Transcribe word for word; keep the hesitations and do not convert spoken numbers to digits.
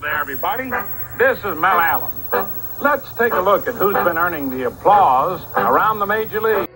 there, everybody. This is Mel Allen. Let's take a look at who's been earning the applause around the Major League.